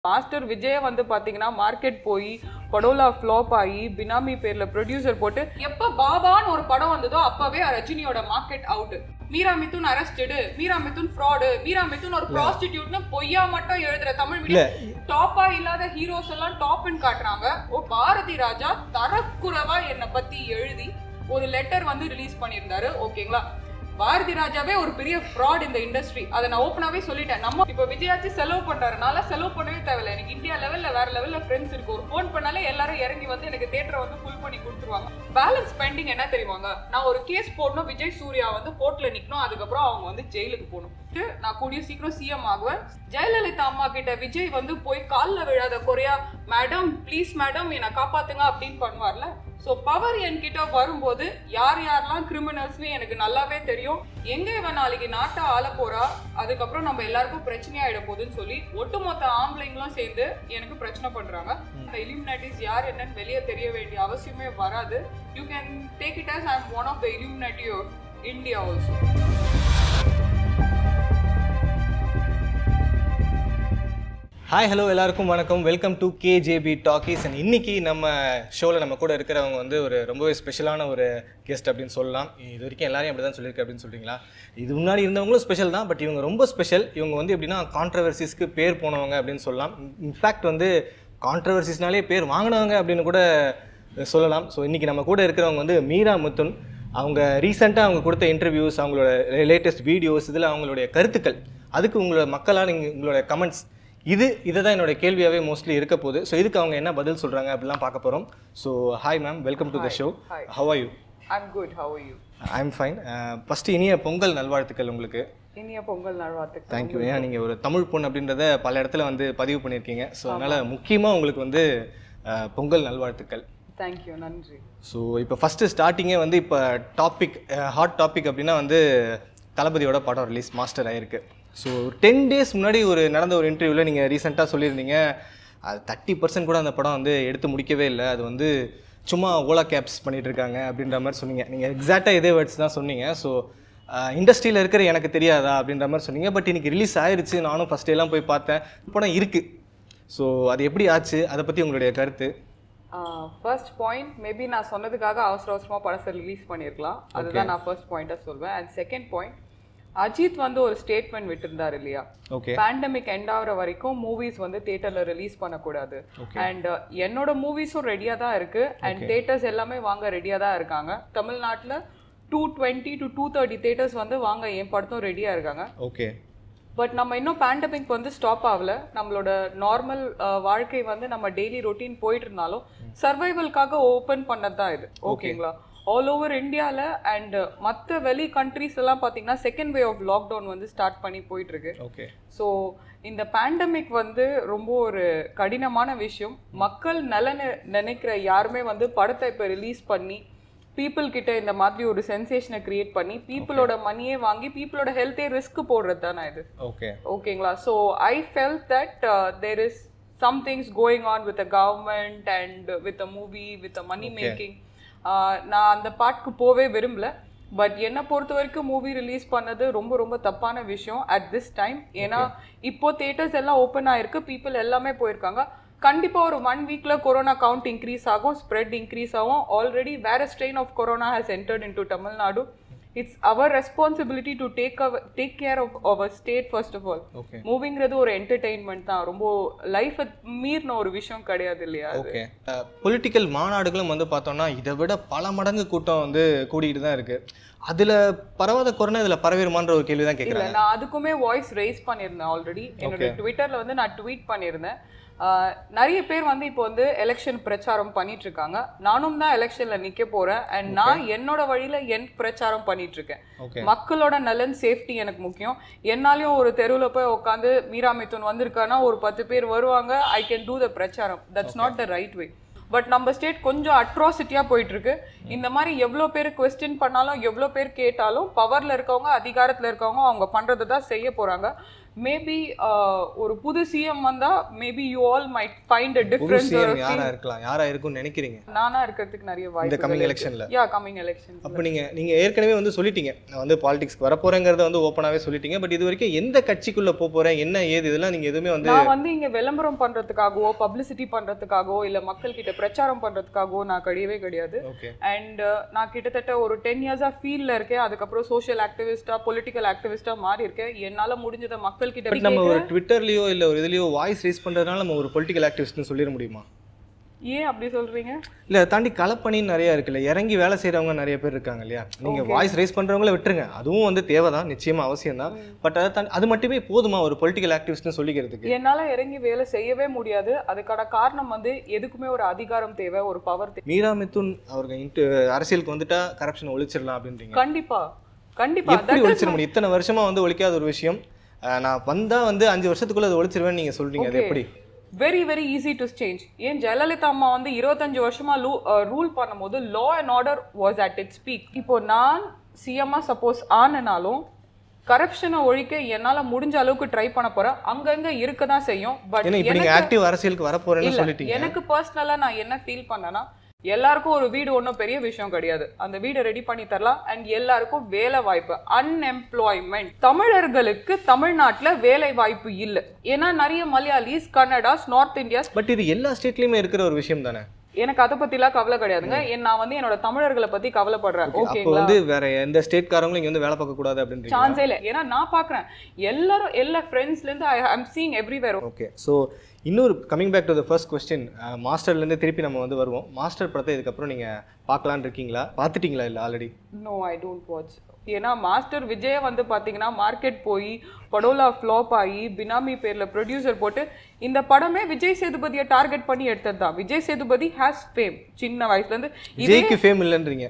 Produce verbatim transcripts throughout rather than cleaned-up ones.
Master Vijay வந்து பாத்தீங்கன்னா market போய் படோலா ஃப்ளாப் ஆகி பினாமி பேர்ல ப்ரொடியூசர் போட்டு எப்ப பாபான்னு ஒரு படம் வந்ததோ அப்பவே ரஜினியோட market out. Meera Mithun arrested, Meera Mithun fraud, Meera Mithun ஒரு ப்ராஸ்டிடியூட்னு பொய்யா மட்டும் எழுதுற தமிழ் மீடியா டாப்பா இல்லாத ஹீரோஸ் எல்லாம் டாப்னு காட்டுறாங்க. ஓ பாரதி ராஜா தரக்குறைவா என்னை பத்தி எழுதி ஒரு லெட்டர் வந்து ரிலீஸ் பண்ணியிருந்தாரு. ஓகேங்களா, பாரதி ராஜாவே ஒரு பெரிய ஃப்ராட் இந்த இண்டஸ்ட்ரி. அதை நான் ஓப்பனாவே சொல்லிட்டேன். நம்ம இப்போ விஜயாச்சி செலவு பண்றாருனால செலவு பண்ணவே தேவையில்லை. எனக்கு இந்தியா லெவல்ல வேற லெவல்ல ஃப்ரெண்ட்ஸ் இருக்கு. ஒரு ஃபோன் பண்ணாலே எல்லாரும் இறங்கி வந்து எனக்கு தியேட்டரை வந்து ஃபுல் பண்ணி கொடுத்துருவாங்க. பேலன்ஸ் பெண்டிங் என்ன தெரியுமாங்க, நான் ஒரு கேஸ் போடணும், விஜய் சூர்யா வந்து கோர்ட்ல நிக்கணும், அதுக்கப்புறம் அவங்க வந்து ஜெயிலுக்கு போகணும். நான் கூடிய சீக்கிரம் சிஎம் ஆகுவேன். ஜெயலலிதா அம்மா கிட்ட விஜய் வந்து போய் காலில் விழாத குறையா மேடம் ப்ளீஸ் மேடம் என்னை காப்பாத்துங்க அப்படின்னு பண்ணுவார்ல. ஸோ பவர் என்கிட்ட வரும்போது யார் யாரெல்லாம் கிரிமினல்ஸ்னு எனக்கு நல்லாவே தெரியும். எங்க இவன் நாளைக்கு நாட்டை ஆள போறா, அதுக்கப்புறம் நம்ம எல்லாருக்கும் பிரச்சனையாயிட போகுதுன்னு சொல்லி ஒட்டுமொத்த ஆம்பளைங்களும் சேர்ந்து எனக்கு பிரச்சனை பண்றாங்க. இந்த இலுமினாட்டிஸ் யார் என்னன்னு வெளியே தெரிய வேண்டிய அவசியமே வராது. You can take it as I am one of the Illuminati of India also. Hi hello எல்லாருக்கும் வணக்கம். Welcome to KJB talkies. And இன்னைக்கு நம்ம ஷோவில் நம்ம கூட இருக்கிறவங்க வந்து ஒரு ரொம்பவே ஸ்பெஷலான ஒரு கெஸ்ட் அப்படின்னு சொல்லலாம். இது வரைக்கும் எல்லாரையும் அப்படி தான் சொல்லியிருக்கு அப்படின்னு சொல்கிறீங்களா? இது முன்னாடி இருந்தவங்களும் ஸ்பெஷல் தான், பட் இவங்க ரொம்ப ஸ்பெஷல். இவங்க வந்து எப்படின்னா கான்ட்ரவர்சிஸ்க்கு பேர் போனவங்க அப்படின்னு சொல்லலாம். இன்ஃபேக்ட் வந்து கான்ட்ரவர்சிஸ்னாலே பேர் வாங்கினவங்க அப்படின்னு கூட சொல்லலாம். ஸோ இன்றைக்கி நம்ம கூட இருக்கிறவங்க வந்து மீரா மிதுன். அவங்க ரீசெண்டாக அவங்க கொடுத்த இன்டர்வியூஸ், அவங்களோட லேட்டஸ்ட் வீடியோஸ், இதில் அவங்களுடைய கருத்துக்கள், அதுக்கு உங்களோட மக்களாக நீங்கள் உங்களோட கமெண்ட்ஸ், இது இதை தான் என்னோட கேள்வியாகவே மோஸ்ட்லி இருக்க போகுது. ஸோ இதுக்கு அவங்க என்ன பதில் சொல்கிறாங்க அப்படிலாம் பார்க்க போகிறோம். So hi ma'am, welcome to the show. How are you? I'm good, how are you? I'm fine. First இனிய பொங்கல் நல்வாழ்த்துக்கள் உங்களுக்கு. இனிய பொங்கல் நல்வாழ்த்துக்கள். தேங்க்யூ. ஏன்னா நீங்கள் ஒரு தமிழ் பொண்ணு அப்படின்றத பல இடத்துல வந்து பதிவு பண்ணியிருக்கீங்க. ஸோ அதனால் முக்கியமாக உங்களுக்கு வந்து பொங்கல் நல்வாழ்த்துக்கள். தேங்க்யூ, நன்றி. ஸோ இப்போ ஃபஸ்ட்டு ஸ்டார்டிங்கே வந்து இப்போ டாபிக் ஹாட் டாபிக் அப்படின்னா வந்து தளபதியோட படம் ரிலீஸ் மாஸ்டர் ஆகிருக்கு. ஸோ டென் டேஸ் முன்னாடி ஒரு நடந்த ஒரு இன்டர்வியூவில் நீங்கள் ரீசெண்டாக சொல்லியிருந்தீங்க, அது தேர்ட்டி பர்சன்ட் கூட அந்த படம் வந்து எடுத்து முடிக்கவே இல்லை, அது வந்து சும்மா ஓலா கேப்ஸ் பண்ணிகிட்டு இருக்காங்க அப்படின்ற மாதிரி சொன்னீங்க. நீங்கள் எக்ஸாக்டாக இதே வேர்ட்ஸ் தான் சொன்னீங்க. ஸோ இண்டஸ்ட்ரியில் இருக்கிற எனக்கு தெரியாதா அப்படின்ற மாதிரி சொன்னீங்க. பட் இன்றைக்கி ரிலீஸ் ஆயிடுச்சு, நானும் ஃபஸ்ட் எல்லாம் போய் பார்த்தேன், படம் இருக்குது. ஸோ அது எப்படி ஆச்சு, அதை பற்றி உங்களுடைய கருத்து? ஃபர்ஸ்ட் பாயிண்ட், மேபி நான் சொன்னதுக்காக அவசர அவசரமாக படத்தை ரிலீஸ் பண்ணியிருக்கலாம், அதுதான் நான் ஃபர்ஸ்ட் பாயிண்ட்டாக சொல்வேன். அண்ட் செகண்ட் பாயிண்ட், அஜித் வந்து ஒரு ஸ்டேட்மெண்ட் விட்டுருந்தார் இல்லையா, பேண்டமிக் எண்ட் ஆகிற வரைக்கும் மூவிஸ் வந்து தியேட்டர்ல ரிலீஸ் பண்ணக்கூடாது. அண்ட் என்னோட மூவிஸும் ரெடியா தான் இருக்கு, அண்ட் தியேட்டர்ஸ் எல்லாமே வாங்க ரெடியா தான் இருக்காங்க. தமிழ்நாட்டில் two twenty to two thirty theatres வந்து வாங்க என் படத்தும் ரெடியா இருக்காங்க. ஓகே, பட் நம்ம இன்னும் பேண்டமிக் வந்து ஸ்டாப் ஆகல. நம்மளோட நார்மல் வாழ்க்கை வந்து நம்ம டெய்லி ரொட்டீன் போயிட்டு இருந்தாலும் சர்வைவல்காக ஓப்பன் பண்ணது தான் இது. ஓகேங்களா, ஆல் ஓவர் இந்தியாவில் அண்ட் மற்ற வெளி கண்ட்ரீஸ் எல்லாம் பார்த்தீங்கன்னா செகண்ட் வே ஆஃப் லாக்டவுன் வந்து ஸ்டார்ட் பண்ணி போயிட்டு இருக்கு. ஓகே, ஸோ இந்த பேண்டமிக் வந்து ரொம்ப ஒரு கடினமான விஷயம். மக்கள் நலன் நினைக்கிற யாருமே வந்து படத்தை இப்போ ரிலீஸ் பண்ணி பீப்புள் கிட்ட இந்த மாதிரி ஒரு சென்சேஷனை கிரியேட் பண்ணி பீப்புளோட மணியே வாங்கி பீப்புளோட ஹெல்த்தே ரிஸ்க் போடுறது தானே இது. ஓகே, ஓகேங்களா, so I felt that there is some things going on with a government and with a movie with a money making. நான் அந்த பாட்டுக்கு போவே விரும்பல. பட் என்னை பொறுத்த வரைக்கும் மூவி ரிலீஸ் பண்ணது ரொம்ப ரொம்ப தப்பான விஷயம் அட் திஸ் டைம். ஏன்னா இப்போ தியேட்டர்ஸ் எல்லாம் ஓப்பன் ஆயிருக்கு, பீப்புள் எல்லாமே போயிருக்காங்க. கண்டிப்பாக ஒரு ஒன் வீக்ல கொரோனா கவுண்ட் இன்க்ரீஸ் ஆகும், ஸ்ப்ரெட் இன்க்ரீஸ் ஆகும். ஆல்ரெடி வேற strain of corona has entered in to Tamil Nadu. It's our responsibility to take our, take care of our state first of all. Okay. மூவிங்கிறது ஒரு என்டர்டெயின்மெண்ட் தான், ரொம்ப லைஃபை மீறின ஒரு விஷயம் கிடையாது இல்லையா? ஓகே, பொலிட்டிக்கல் மாநாடுகளும் வந்து பார்த்தோம்னா இதை விட பல மடங்கு கூட்டம் வந்து கூடிட்டு தான் இருக்கு. அதில் பரவாத கொரோனா இதில் பரவிடுமான்ற ஒரு கேள்வி தான் கேட்குறேன். நான் அதுக்குமே வாய்ஸ் ரைஸ் பண்ணியிருந்தேன் ஆல்ரெடி. என்னோட ட்விட்டரில் வந்து நான் ட்வீட் பண்ணியிருந்தேன். நிறைய பேர் வந்து இப்போ வந்து எலெக்ஷன் பிரச்சாரம் பண்ணிட்டு இருக்காங்க. நானும் தான் எலெக்ஷன்ல நிக்க போறேன். அண்ட் நான் என்னோட வழியில என் பிரச்சாரம் பண்ணிட்டு இருக்கேன். மக்களோட நலன் சேஃப்டி எனக்கு முக்கியம். என்னாலையும் ஒரு தெருவுல போய் உட்காந்து மீரா மிதுன் வந்திருக்கானா ஒரு பத்து பேர் வருவாங்க, ஐ கேன் டூ த பிரச்சாரம். That's not the right way. But நம்ம ஸ்டேட் கொஞ்சம் அட்ராசிட்டியாக போயிட்டு இருக்கு. இந்த மாதிரி எவ்வளோ பேர் கொஸ்டின் பண்ணாலும் எவ்வளோ பேர் கேட்டாலும் பவரில் இருக்கவங்க அதிகாரத்தில் இருக்கவங்க அவங்க பண்ணுறதை தான் செய்ய போகிறாங்க. மேபி ஒரு புது சிஎம் வந்தா maybe you all might find a difference. யாரா இருக்கலாம், யாரா இருக்கும்னு நினைக்கிறீங்க? நானா இருக்கிறதுக்கு நிறைய வாய்ப்பு இந்த கமிங் எலெக்ஷன்ல. Ya coming election. அப்ப நீங்க நீங்க ஏற்கனவே வந்து சொல்லிட்டீங்க நான் வந்து பாலிடிக்ஸ்க்கு வர போறேங்கறத வந்து ஓபனாவே சொல்லிட்டீங்க. பட் இது வரைக்கும் எந்த கட்சிக்குள்ள போக போறேன் என்ன ஏது இதெல்லாம் நீங்க எதுவுமே வந்து நான் வந்து இங்க விளம்பரம் பண்றதுக்காகவோ பப்ளிசிட்டி பண்றதுக்காகவோ இல்ல மக்கள் கிட்ட பிரச்சாரம் பண்றதுக்காகவோ நான் கிடையவே கிடையாது. அண்ட் நான் கிட்டத்தட்ட ஒரு டென் இயர்ஸா ஃபீல்ட்ல இருக்கேன். அதுக்கப்புறம் சோஷியல் ஆக்டிவிஸ்டா பொலிட்டிக்கல் ஆக்டிவிஸ்டா மாறி இருக்கேன். என்னால முடிஞ்சத மக்கள் கிட்ட பட் நம்ம ஒரு ட்விட்டர்லயோ இல்ல ஒரு இதுலயோ வாய்ஸ் ரைஸ் பண்றதுனால நம்ம ஒரு பொலிட்டிக்கல் ஆக்டிவிஸ்ட்னு சொல்லிட முடியுமா? ஏன் அப்படி சொல்றீங்க? இல்ல தாண்டி களப்பணின்னு நிறைய இருக்குல்ல, இறங்கி வேலை செய்யறவங்க நிறைய பேர் இருக்காங்க இல்லையா? நீங்க வாய்ஸ் ரைஸ் பண்றவங்கள விட்டுருங்க, அதுவும் வந்து தேவைதான், நிச்சயமா அவசியம் தான். பட் அதை தாண்டி அது மட்டுமே போதுமா ஒரு பொலிட்டிக்கல் ஆக்டிவிஸ்ட்னு சொல்லிக்கிறதுக்கு? என்னால இறங்கி வேலை செய்யவே முடியாது. அதுக்கான காரணம் வந்து எதுக்குமே ஒரு அதிகாரம் தேவை, ஒரு பவர் தேவை. மீரா மிதுன் அவர்கள் அரசியலுக்கு வந்துட்டா கரப்ஷன் ஒழிச்சிடலாம் அப்படின்றீங்க? கண்டிப்பா கண்டிப்பா. எப்படி ஒழிச்சிட முடியும்? இத்தனை வருஷமா வந்து ஒழிக்காத ஒரு விஷயம் நான் வந்தா வந்து அஞ்சு வருஷத்துக்குள்ள அது ஒழிச்சிருவேன்னு நீங்க சொல்றீங்க, அது எப்படி? Very very easy to change. ஏன் ஜெயலலிதா அம்மா வந்து இருபத்தஞ்சு வருஷமா ரூல் பண்ணும்போது law and order was at its peak. இப்போ நான் சிஎம்மா சப்போஸ் ஆனாலும் கரப்ஷனை ஒழிக்க என்னால முடிஞ்ச அளவுக்கு ட்ரை பண்ண போறேன். அங்கங்க இருக்க தான் செய்யும். பட் நீங்க ஆக்டிவ் அரசியலுக்கு வர போறேன்னு சொல்லிட்டீங்க. எனக்கு பர்சனலா நான் என்ன ஃபீல் பண்ணேன்னா, எல்லாருக்கும் ஒரு வீடு ஒன்றும் பெரிய விஷயம் கிடையாது. அந்த வீடை ரெடி பண்ணி தரலாம். அண்ட் எல்லாருக்கும் வேலை வாய்ப்பு, அன்எம்ப்ளாய்மெண்ட். தமிழர்களுக்கு தமிழ்நாட்டில் வேலை வாய்ப்பு இல்லை. ஏன்னா நிறைய Malayalis, Kannadas, north Indias. But இது எல்லா ஸ்டேட்லயுமே இருக்கிற ஒரு விஷயம் தானே. எனக்கு அதை பத்திலாம் கவலை கிடையாதுங்க. நான் வந்து என்னோட தமிழர்களை பத்தி கவலைப்படுறேன். ஓகேங்களா? வந்து வேற எந்த ஸ்டேட்காரங்களும் இங்க வந்து வேலை பார்க்க கூடாது அப்படின்றீங்க? சான்ஸே இல்லை. ஏன்னா நான் பாக்குறேன் எல்லாரும் எல்லா ஃப்ரெண்ட்ஸ்ல இருந்து I am seeing everywhere. Okay, so இன்னொரு coming back to the first question, மாஸ்டர்ல இருந்து திருப்பி நம்ம வந்து வருவோம். மாஸ்டர் படத்தை இதுக்கப்புறம் நீங்க பார்க்கலான்னு இருக்கீங்களா? பார்த்துட்டீங்களா இல்லை already? No, I don't watch. ஏன்னா மாஸ்டர் விஜய் வந்து பாத்தீங்கன்னா மார்க்கெட் போய் படோலா ஃப்ளாப் ஆகி பினாமி பேர்ல ப்ரொடியூசர் போட்டு இந்த படமே விஜய் சேதுபதியை டார்கெட் பண்ணி எடுத்தது தான். Vijay Sethupathi has fame. சின்ன வயசுல இருந்து விஜய்க்கு ஃபேம் இல்லன்றீங்க?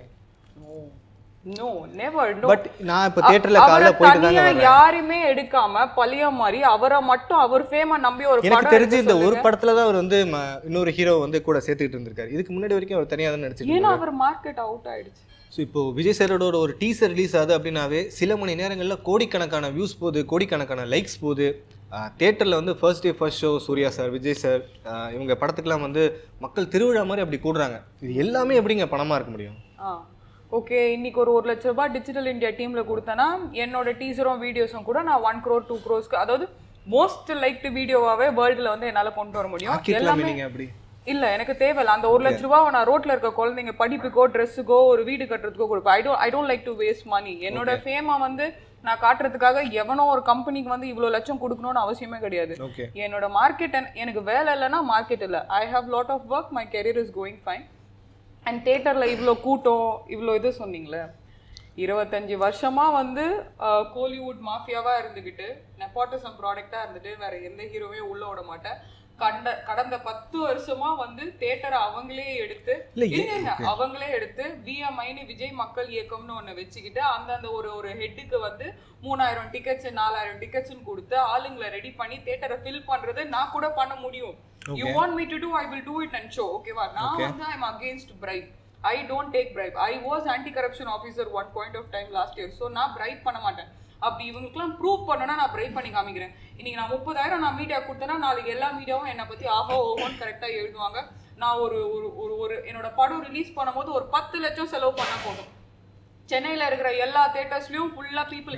No, never. நோ. பட் நான் இப்ப தியேட்டர்ல காலைல போயிட்டு தாங்க வரேன். யாருமே எடுக்காம பழிய மாதிரி அவரை மட்டும் அவர் ஃபேமா நம்பி ஒரு படம். எனக்கு தெரிஞ்சு இந்த ஒரு படத்துல தான் அவர் வந்து இன்னொரு ஹீரோ வந்து கூட சேர்த்துக்கிட்டு இருந்திருக்காரு. இதுக்கு முன்னாடி வரைக்கும் அவர் தனியா தான் நடிச்சிருக்காரு. ஏன்னா அவர் மார்க்கெட் அவுட் ஆயிடுச்சு. ஸோ இப்போ விஜய் சாரோட ஒரு டீசர் ரிலீஸ் ஆகுது அப்படின்னாவே சில மணி நேரங்களில் கோடிக்கணக்கான வியூஸ் போகுது, கோடிக்கணக்கான லைக்ஸ் போகுது. தியேட்டரில் வந்து first day first show Suriya sir, Vijay sir, இவங்க படத்துக்கெல்லாம் வந்து மக்கள் திருவிழா மாதிரி அப்படி கூடுறாங்க. இது எல்லாமே எப்படிங்க பணமாக இருக்க முடியும்? ஆ ஓகே, இன்னைக்கு ஒரு ஒரு லட்ச ரூபாய் டிஜிட்டல் இந்தியா டீமில் கொடுத்தேன்னா என்னோட டீசரும் வீடியோஸும் கூட நான் ஒன் க்ரோர் டூ க்ரோஸ்க்கு, அதாவது மோஸ்ட் லைக்டு வீடியோவாகவே வேர்ல்டில் வந்து என்னால் கொண்டு வர முடியும். எல்லாமே அப்படி இல்ல, எனக்கு தேவையில்ல. அந்த ஒரு லட்ச ரூபாய் நான் ரோட்ல இருக்க குழந்தைங்க படிப்புக்கோ ட்ரெஸ்ஸுக்கோ ஒரு வீடு கட்டுறதுக்கோ கொடுப்பேன். I don't I don't like to waste money. என்னோட ஃபேமா வந்து நான் காட்டுறதுக்காக எவனோ ஒரு கம்பெனிக்கு வந்து இவ்வளவு லட்சம் கொடுக்கணும்னு அவசியமே கிடையாது. என்னோட மார்க்கெட், எனக்கு வேலை இல்லைன்னா மார்க்கெட் இல்லை. I have lot of work, my career is going fine. And தியேட்டர்ல இவ்வளோ கூட்டம், இவ்வளோ இது சொன்னீங்களே, இருபத்தஞ்சு வருஷமா வந்து கோலிவுட் மாஃபியாவா இருந்துகிட்டு நெப்போட்டிசம் ப்ராடக்டா இருந்துட்டு வேற எந்த ஹீரோவே உள்ள விட மாட்டேன். கண்ட கடந்த பத்து வருஷமா வந்து தியேட்டரை அவங்களே எடுத்து அவங்களே எடுத்து விஎம்ஐன்னு விஜய் மக்கள் இயக்கம்னு ஒண்ணு வச்சுக்கிட்டு அந்தந்த ஒரு ஒரு ஹெட்டுக்கு வந்து மூணாயிரம் டிக்கெட்ஸ் நாலாயிரம் டிக்கெட்ஸ்ன்னு கொடுத்து ஆளுங்களை ரெடி பண்ணி தியேட்டரை ஃபில் பண்றது நான் கூட பண்ண முடியும். You want me to do, I will do it and show. ஓகேவா? நான் வந்து I am against bribe. I don't take bribe. I was anti corruption officer one point of time last year. So நான் bribe பண்ண மாட்டேன். அப்படி இவங்களுக்குலாம் prove பண்ணனா நான் பிரைப் பண்ணி காமிக்கிறேன். இன்னைக்கு நான் முப்பதாயிரம் நான் மீடியா கொடுத்தேன்னா நாளைக்கு எல்லா மீடியாவும் என்னை பத்தி ஆஹோ ஓஹோன்னு கரெக்டா எழுதுவாங்க. நான் ஒரு ஒரு ஒரு என்னோட படம் ரிலீஸ் பண்ணும்போது ஒரு பத்து லட்சம் செலவு பண்ண போதும். சென்னையில இருக்கிற எல்லா தியேட்டர்ஸ்லயும் ஃபுல்லா பீப்புள்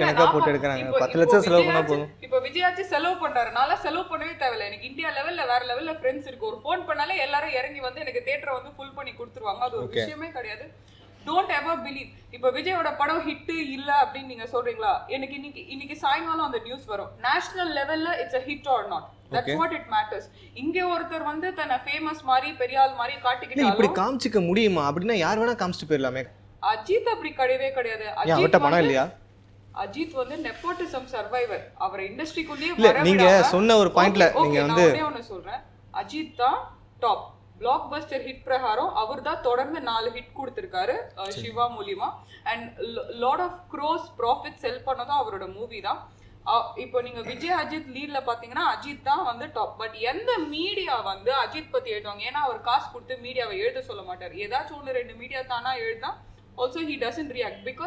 இப்ப விஜயாச்சி செலவு பண்றாரு. நான் செலவு பண்ணவே தேவையில்லை. எனக்கு இந்தியா லெவல்ல வேற லெவல்ல ஃப்ரெண்ட்ஸ் இருக்கு. ஒரு போன் பண்ணாலே எல்லாரும் இறங்கி வந்து எனக்கு தியேட்டரை வந்து ஃபுல் பண்ணி கொடுத்துருவாங்க. அது ஒரு விஷயமே கிடையாது. Don't ever believe. இப்ப விஜயோட படம் ஹிட் இல்ல அப்படின்னு நீங்க சொல்றீங்களா? எனக்கு இன்னைக்கு இன்னைக்கு சாயங்காலம் அந்த நியூஸ் வரும். நேஷனல் லெவல்ல it's a hit or not. That's what it matters. இங்க ஒருத்தர் வந்து தன்னை ஃபேமஸ் மாதிரி பெரியாள் மாதிரி காட்டிக்கிட்டாலும் இப்படி காமிச்சிக்க முடியுமா? அப்படின்னா யார் வேணா காமிச்சிட்டு போயிடலாமே. அஜித் அப்படி கிடையவே கிடையாது. அஜித் பணம் இல்லையா? அஜித் வந்து நெப்போட்டிசம் சர்வைவர். அவர் இண்டஸ்ட்ரிக்குள்ளேயே வர நீங்க சொன்ன ஒரு பாயிண்ட்ல நீங்க வந்து நான் ஒண்ணு சொல்றேன். அஜித் தான் டாப் பிளாக் பஸ்டர் ஹிட் பிரகாரம் அவர் தான் தொடர்ந்து நாலு ஹிட் கொடுத்திருக்காரு சிவா மூலியமா. And lot of gross profit sell பண்ணதும் அவரோட மூவி தான். இப்போ நீங்க விஜய் அஜித் லீட்ல பாத்தீங்கன்னா அஜித் தான் வந்து டாப். பட் எந்த மீடியா வந்து அஜித் பத்தி எழுதுவாங்க? ஏன்னா அவர் காசு கொடுத்து மீடியாவை எழுத சொல்ல மாட்டார். ஏதாச்சும் ஒன்று ரெண்டு மீடியா தானா எழுதா. Also he doesn't react because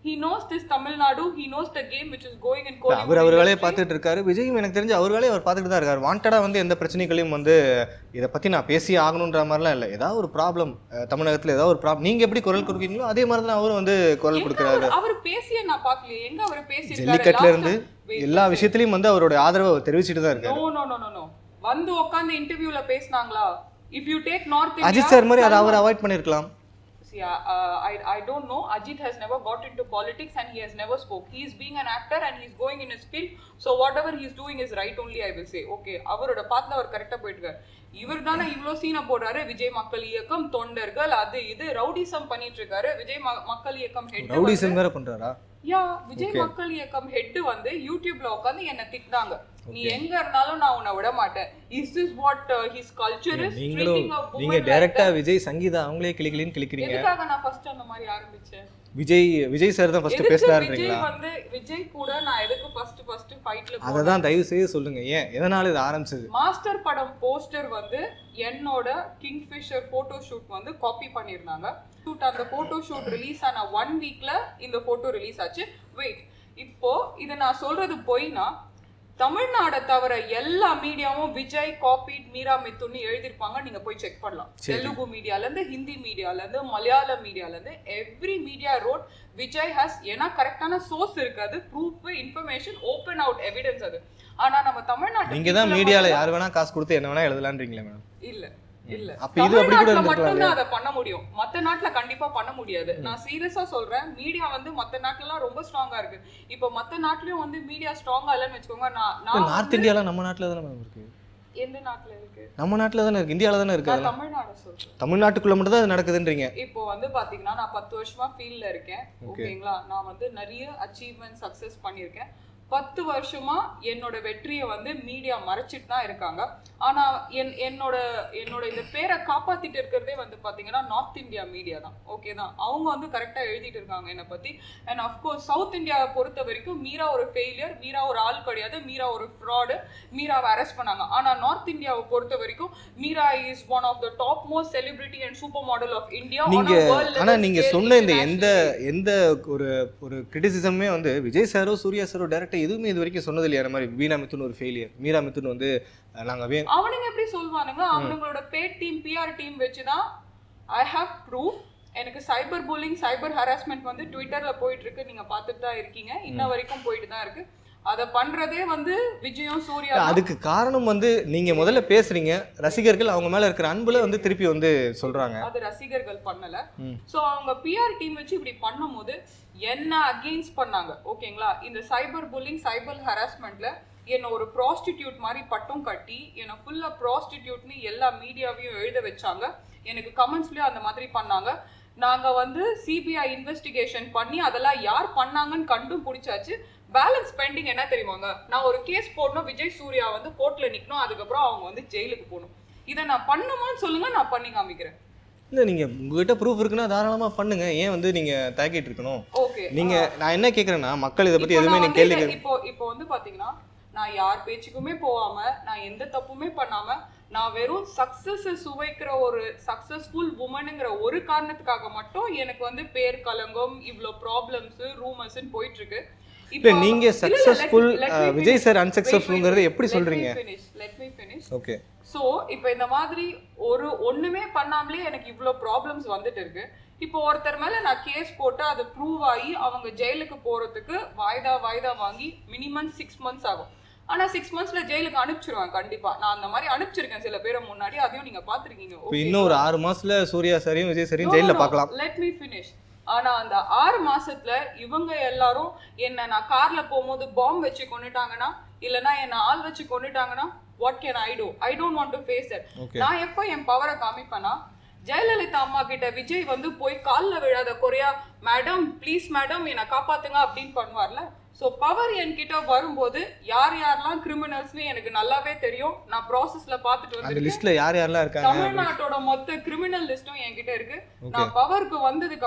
he knows this Tamil Nadu, he knows the game which is going in Kollywood. அவர் அவர் வேலையை பார்த்துட்டு இருக்காரு. விஜயும் எனக்கு தெரிஞ்சு அவர் வேலையை அவர் பார்த்துட்டு தான் இருக்காரு. வாண்டடா வந்து எந்த பிரச்சனைகளையும் வந்து இதை பத்தி நான் பேசி ஆகணுன்ற மாதிரிலாம் இல்லை. ஏதாவது ஒரு ப்ராப்ளம் தமிழகத்துல ஏதாவது ஒரு ப்ராப்ளம் நீங்க எப்படி குரல் கொடுக்கீங்களோ அதே மாதிரி தான் அவரும் வந்து குரல் கொடுக்குறாரு. அவர் பேசிய நான் பார்க்கல. எங்க அவர் பேசியிருக்காரு? ஜல்லிக்கட்டுல இருந்து எல்லா விஷயத்திலயும் வந்து அவரோட ஆதரவை தெரிவிச்சிட்டு தான் இருக்காரு. நோ நோ நோ நோ வந்து உட்கார்ந்து இன்டர்வியூல பேசினாங்களா? If you take North India, Ajith sir மாதிரி அதை அவர் அவாய்ட் பண்ணிருக்கலாம். See, uh, I I don't know. Ajit has never got into politics and he has never spoke. He is being an actor and he is going in his field. So whatever he is doing is right only, I will say. Okay, அவரோட பாத்ல அவர் கரெக்டா போயிட்டாரு. இவர் தானே இவ்ளோ சீனா போடுறாரு. விஜய் மக்கள் இயக்கம் தொண்டர்கள் அது இது ரவுடிசம் பண்ணிட்டு இருக்காரு. விஜய் மக்கள் இயக்கம் ஹெட் ரவுடிசம் வேற பண்றாரா? யா விஜய் மக்கள் இயக்கம் ஹெட் வந்து யூடியூப்ல உட்கார்ந்து என்ன திட்டுறாங்க. நீ எங்க இருந்தாலும் நான் உன்னை விட மாட்டேன். Is this what uh, his culture is? நீங்களும் நீங்க டைரக்டா விஜய் சங்கீதா அவங்களே கிளிக்கிலின்னு கிளிக்கிறீங்க. எதுக்காக நான் ஃபர்ஸ்ட் அந்த மாதிரி ஆரம்பிச்சேன்? விஜய் விஜய் சார் தான் ஃபர்ஸ்ட் பேசறாருன்றீங்களா? விஜய் வந்து விஜய் கூட நான் எதுக்கு ஃபர்ஸ்ட் ஃபர்ஸ்ட் ஃபைட்ல அத தான் தயவு செய்து சொல்லுங்க. ஏன் எதனால இது ஆரம்பிச்சது? மாஸ்டர் படம் போஸ்டர் வந்து என்னோட கிங்ஃபிஷர் போட்டோ ஷூட் வந்து காப்பி பண்ணிருந்தாங்க. ஷூட் அந்த போட்டோ ஷூட் ரிலீஸ் ஆன ஒன் வீக்ல இந்த போட்டோ ரிலீஸ் ஆச்சு. வெயிட், இப்போ இது நான் சொல்றது போய்னா தமிழ்நாடை தவிர எல்லா மீடியாவும் விஜய் காப்பீட் மீரா மித்துன்னு எழுதிருப்பாங்க. நீங்க போய் செக் பண்ணலாம். தெலுங்கு மீடியால இருந்து ஹிந்தி மீடியால இருந்து மலையாள மீடியால இருந்து every media road Vijay has. ஏன்னா கரெக்டான சோர்ஸ் இருக்காது, proof, information, open out evidence அது. ஆனா நம்ம தமிழ்நாட்டுல நீங்க தான் மீடியால யார் வேணா காசு கொடுத்து என்ன வேணா எழுதலாம்ன்றீங்களா மேடம்? இல்ல இல்ல, அப்ப இது அப்படி கூட மட்டும் தான் அத பண்ண முடியும். மத்த நாட்டுல கண்டிப்பா பண்ண முடியாது. நான் சீரியஸா சொல்றேன். மீடியா வந்து மத்த நாட்டுல ரொம்ப ஸ்ட்ராங்கா இருக்கு. இப்போ மத்த நாட்டுலயும் வந்து மீடியா ஸ்ட்ராங்கா இல்லன்னு வெச்சுக்கோங்க. நான் நார்த் இந்தியால நம்ம நாட்டுல தான இருக்கு. எந்த நாட்டுல இருக்கு? நம்ம நாட்டுல தான இருக்கு, இந்தியால தான இருக்கு. நான் தமிழ்நாடு சொல்றேன். தமிழ்நாட்டுக்குள்ள மட்டும் தான் இது நடக்குதுன்றீங்க. இப்போ வந்து பாத்தீங்கன்னா நான் பத்து வருஷமா ஃபீல்ட்ல இருக்கேன். ஓகேங்களா? நான் வந்து நிறைய அச்சீவ்மென்ட் சக்சஸ் பண்ணிருக்கேன். பத்து வருஷமா என்னோட வெற்றியை வந்து மீடியா மறைச்சிட்டு தான் இருக்காங்க. ஆனா என் என்னோட என்னோட இந்த பேரை காப்பாத்திட்டு இருக்கிறதே வந்து பாத்தீங்கன்னா நார்த் இந்தியா மீடியா தான். ஓகே தான், அவங்க வந்து கரெக்டா எழுதிட்டு இருக்காங்க என்னை பத்தி. அண்ட் அஃப்கோர்ஸ் சவுத் இந்தியாவை பொறுத்த வரைக்கும் மீரா ஒரு ஃபெயிலியர், மீரா ஒரு ஆள் கிடையாது, மீரா ஒரு ஃப்ராடு, மீராவை அரெஸ்ட் பண்ணாங்க. ஆனா நார்த் இந்தியாவை பொறுத்த வரைக்கும் Meera is one of the top most celebrity and super model of India. நீங்க ஆனா நீங்க சொன்ன இந்த எந்த எந்த ஒரு ஒரு கிரிட்டிசிசமே வந்து விஜய் சாரோ சூர்யா சாரோ டைரக்டா எதுவுமே இது வரைக்கும் சொன்னது இல்லையா? மாதிரி வீணா மித்துன் ஒரு ஃபெயிலியர், மீரா மித்துன் வந்து நாங்க அவனுங்க எப்படி சொல்வானுங்க? அவங்களோட பேட் டீம் பிஆர் டீம் வச்சுதான் ஐ ஹேவ் ப்ரூஃப். எனக்கு சைபர் புல்லிங், சைபர் ஹராஸ்மெண்ட் வந்து ட்விட்டர்ல போயிட்டு இருக்கு. நீங்க பார்த்துட்டு தான் இருக்கீங்க, இன்ன வரைக்கும் போயிட்டு தான் இருக்கு. அத பண்றதே வந்து விஜயும் சூர்யா. அதுக்கு காரணம் வந்து நீங்க முதல்ல பேசுறீங்க, ரசிகர்கள் அவங்க மேல இருக்கிற அன்புல வந்து திருப்பி வந்து சொல்றாங்க. அது ரசிகர்கள் பண்ணல. சோ அவங்க பிஆர் டீம் வச்சு இப்படி பண்ணும்போது என்ன அகெயின்ஸ்ட் பண்ணாங்க. ஓகேங்களா? இந்த சைபர் புல்லிங், சைபர் ஹராஸ்மெண்ட்ல என்ன ஒரு ப்ராஸ்டிடியூட் மாதிரி பட்டம் கட்டி என்ன ஃபுல்லா ப்ராஸ்டிடியூட்னு எல்லா மீடியாவையும் எழுத வச்சாங்க. எனக்கு கமெண்ட்ஸ்லயும் அந்த மாதிரி பண்ணாங்க. நாங்க வந்து சிபிஐ இன்வெஸ்டிகேஷன் பண்ணி அதெல்லாம் யார் பண்ணாங்கன்னு கண்டும் பிடிச்சாச்சு. பேலன்ஸ் பெண்டிங் என்ன தெரியுமாங்க? நான் ஒரு கேஸ் போடணும், விஜய் சூர்யா வந்து கோர்ட்ல நிக்கணும், அதுக்கப்புறம் அவங்க வந்து ஜெயிலுக்கு போகணும். இதை நான் பண்ணுமான்னு சொல்லுங்க, நான் பண்ணி காமிக்கிறேன். இல்ல நீங்க உங்ககிட்ட ப்ரூஃப் இருக்குன்னா தாராளமா பண்ணுங்க. ஏன் வந்து நீங்க தாக்கிட்டு இருக்கணும்? ஓகே, நீங்க நான் என்ன கேக்குறேன்னா மக்கள் இத பத்தி எதுவுமே நீங்க கேள்வி இப்போ இப்போ வந்து பாத்தீங்கன்னா நான் யார் பேச்சுக்குமே போகாம, நான் எந்த தப்புமே பண்ணாம, நான் வெறும் சக்சஸ் சுவைக்கிற ஒரு சக்சஸ்ஃபுல் உமனுங்கிற ஒரு காரணத்துக்காக மட்டும் எனக்கு வந்து பேர் கலங்கம், இவ்ளோ ப்ராப்ளம்ஸ், ரூமர்ஸ்னு போயிட்டு இருக்கு. இப்போ நீங்க சக்சஸ்ஃபுல் விஜய் சார் அன்சக்சஸ்ஃபுல்ங்கறதை எப்படி சொல்றீங்க? Let me finish. Okay. So இப்போ இந்த மாதிரி ஒரு ஒண்ணுமே பண்ணாமலே எனக்கு இவ்ளோ ப்ராப்ளம்ஸ் வந்துட்டு இருக்கு. இப்போ ஒருத்தர் மேல நான் கேஸ் போட்டு அது ப்ரூவ் ஆகி அவங்க ஜெயிலுக்கு போறதுக்கு வாய்தா வாய்தா வாங்கி மினிமம் சிக்ஸ் மந்த்ஸ் ஆகும். ஆனா சிக்ஸ் மந்த்ஸ்ல ஜெயிலுக்கு அனுப்பிச்சிருவாங்க கண்டிப்பா. நான் அந்த மாதிரி அனுப்பிச்சிருக்கேன் சில பேரை முன்னாடி, அதையும் நீங்க பாத்துருக்கீங்க. இன்னும் ஒரு ஆறு மாசத்துல சூர்யா சாரையும் விஜய் சாரையும் ஜெயில பார்க்கலாம். Let me finish. ஆனா அந்த ஆறு மாசத்துல இவங்க எல்லாரும் என்ன நான் கார்ல போகும்போது பாம்பு வச்சு கொண்டுட்டாங்கன்னா, இல்லைன்னா என்ன ஆள் வச்சு கொண்டுட்டாங்கன்னா, what can I do? I don't want to face that. நான் எப்போ என் பவரை காமிப்பேனா, ஜெயலலிதா அம்மா கிட்ட விஜய் வந்து போய் காலில் விழாத குறையா மேடம் ப்ளீஸ் மேடம் என்னை காப்பாத்துங்க அப்படின்னு பண்ணுவார்ல. ஸோ பவர் என்கிட்ட வரும்போது யார் யாரெல்லாம் கிரிமினல்ஸ்னு எனக்கு நல்லாவே தெரியும். நான் ப்ராசஸ்ல பார்த்துட்டு வந்து லிஸ்ட்ல யார் யாரெல்லாம் இருக்காங்க, தமிழ்நாட்டோட மொத்த கிரிமினல் லிஸ்டும் என்கிட்ட இருக்கு. நான் பவருக்கு வந்ததுக்கு அப்புறம்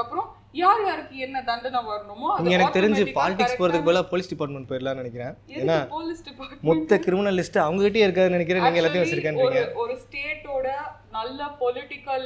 யார் யாருக்கு என்ன தண்டனை வரணுமோ அது எனக்கு தெரிஞ்சு பாலிடிக்ஸ் போறதுக்கு பதிலா போலீஸ் டிபார்ட்மெண்ட் போயிடலாம்னு நினைக்கிறேன். ஏன்னா போலீஸ் டிபார்ட்மெண்ட் மொத்த கிரிமினல் லிஸ்ட் அவங்க கிட்டே இருக்காதுன்னு நினைக்கிறேன். நீங்க எல்லாத்தையும் வச்சிருக்கீங்க. ஒரு ஸ்டேட்டோட நல்ல பொலிட்டிக்கல்